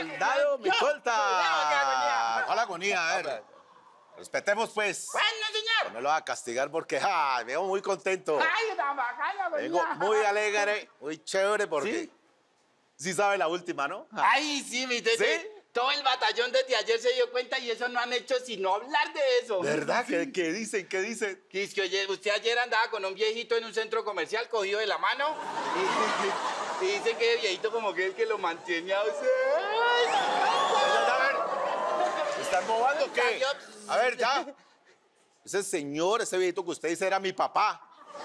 soldado me suelta. ¿Cuál agonía? A ver. Respetemos, pues. Bueno, señor. No me lo va a castigar porque me veo muy contento. Ay, tan bacana, Vengo muy alegre, muy chévere porque... Sí sabe la última, ¿no? Ay, sí, mi tete. ¿Sí? Todo el batallón desde ayer se dio cuenta y eso no han hecho sino hablar de eso. ¿Verdad? ¿Qué dicen? ¿Qué dicen? Que es que oye, usted ayer andaba con un viejito en un centro comercial cogido de la mano y dice que el viejito como que es el que lo mantiene a usted. A ver, ¿se están movando o qué? A ver, ya. Ese señor, ese viejito que usted dice era mi papá.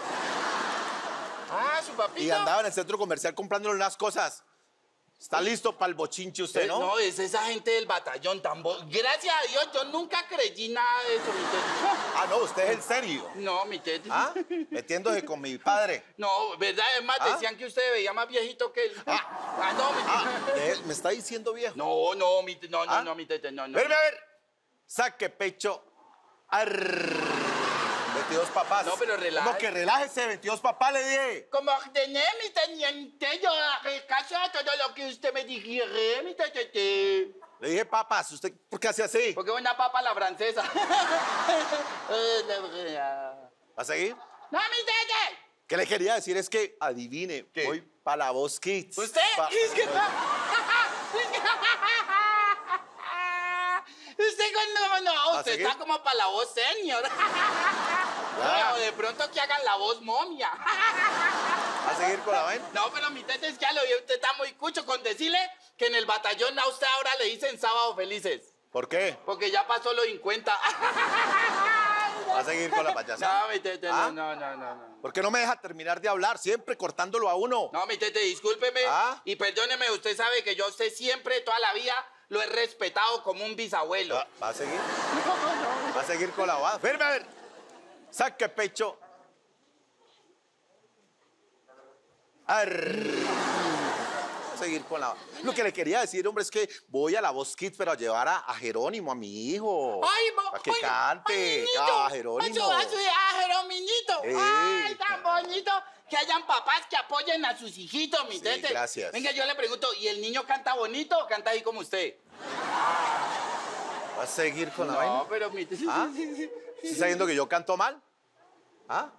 Ah, su papito. Y andaba en el centro comercial comprándole unas cosas. ¿Está listo para el bochinche usted, no? No, es esa gente del batallón tan Gracias a Dios, yo nunca creí nada de eso, mi tete. Ah, no, usted es el serio. No, mi tete. ¿Ah? Metiéndose con mi padre. No, ¿verdad? Es más, decían que usted veía más viejito que él. No, mi tete. ¿Me está diciendo viejo? No, mi tete, no, mi tete, no. A ver. Saque pecho. Arr. 22 papás. No, pero relájese. ¿Cómo que relájese? 22 papás, le dije. Como ordené, mi teniente, yo haré caso a todo lo que usted me dijere, mi tete. Le dije papas. ¿Usted por qué hace así? Porque una papa la francesa. ¿Va a seguir? ¡No, mi tete! ¿Qué le quería decir? Es que, adivine, ¿Qué? voy para la Voz Kids. ¿Usted? Es que usted no, usted seguir? está como para la voz senior. O de pronto que hagan la voz momia. ¿Va a seguir con la vaina? No, pero mi tete es que ya lo vi, usted está muy cucho con decirle que en el batallón a usted ahora le dicen sábado felices. ¿Por qué? Porque ya pasó los 50. ¿Va a seguir con la payasada? No, mi tete, ¿Ah? no. ¿Por qué no me deja terminar de hablar? Siempre cortándolo a uno. No, mi tete, discúlpeme. ¿Ah? Y perdóneme, usted sabe que yo a usted siempre, toda la vida, lo he respetado como un bisabuelo. ¿Va a seguir? ¿Va a seguir con la banda? Firme, a ver. Saque pecho. Arr. Va a seguir con la... Lo que le quería decir, hombre, es que voy a la Voz Kids, pero a llevar a Jerónimo, a mi hijo. ¡Ay, para que cante. A Jerónimo. A Jerónimo. ¡Ay, tan bonito! Que hayan papás que apoyen a sus hijitos, mi tete. Gracias. Venga, yo le pregunto, ¿y el niño canta bonito o canta ahí como usted? ¿Va a seguir con la vaina? No, pero mi tete... ¿Ah? ¿Está diciendo que yo canto mal? ¿Ah?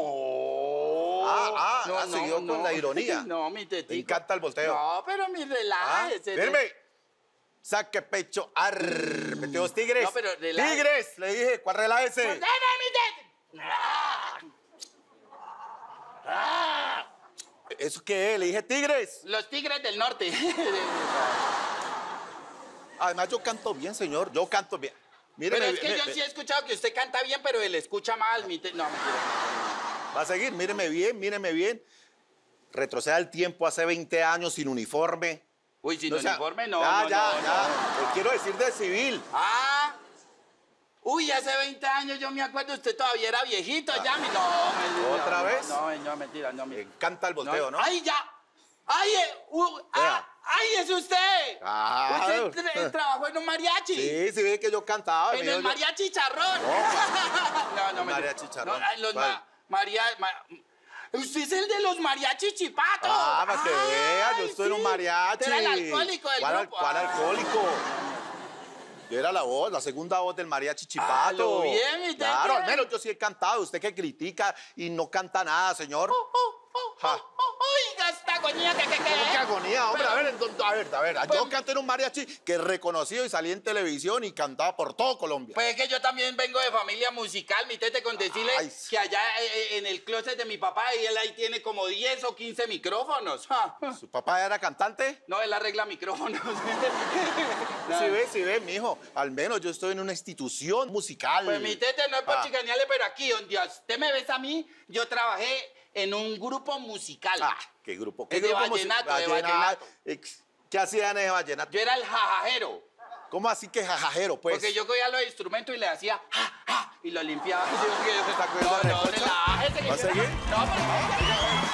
No. Siguió con la ironía. No, mi tete. Me encanta el volteo. No, pero mi relájese. Firme. Saque pecho. Arr. 22 tigres. No, pero relájese. Tigres, le dije. ¿Cuál relájese? ¡Deme, mi tete! ¿Eso qué es? Le dije tigres. Los tigres del norte. Además, yo canto bien, señor. Yo canto bien. Míreme, Pero es que yo sí he escuchado que usted canta bien, pero él escucha mal. No, mentira. Va a seguir. Míreme bien. Retroceda el tiempo hace 20 años sin uniforme. Uy, sin uniforme no. Ya. Le quiero decir de civil. Uy, hace 20 años yo me acuerdo, usted todavía era viejito, ya. ¿Otra vez? No, mentira, no. Me encanta el volteo, ¿no? ¡Ay, ya! ¡Ay, ¡ay, es usted! Claro. ¿Usted trabajó en un mariachi? Sí, ve que yo cantaba. En el mariachi charrón. No, mariachi charrón. Usted es el de los mariachi chipatos. Para que vea, yo estoy en un mariachi. Era el alcohólico del grupo. ¿Cuál alcohólico? Yo era la segunda voz del mariachi chipato. Lo bien, mi tete. Claro, al menos yo sí he cantado. Usted que critica y no canta nada, señor. Oiga, esta agonía que... ¿Cómo que agonía, hombre? A ver. Yo canto en un mariachi que es reconocido y salí en televisión y cantaba por todo Colombia. Pues es que yo también vengo de familia musical, mi tete, con decirle que allá en el closet de mi papá, y él ahí tiene como 10 o 15 micrófonos. ¿Su papá era cantante? No, él arregla micrófonos. Sí ve, mijo. Al menos yo estoy en una institución musical. Pues mi tete no es por chicanearle, pero aquí donde usted me ves a mí, yo trabajé en un grupo musical. ¿Qué grupo? ¿Qué grupo vallenato, de vallenato. ¿Qué hacían en ese vallenato? Yo era el jajajero. ¿Cómo así que jajajero, pues? Porque yo cogía los instrumentos y le hacía ja, ja, y lo limpiaba. ¿Va a seguir? No, pero...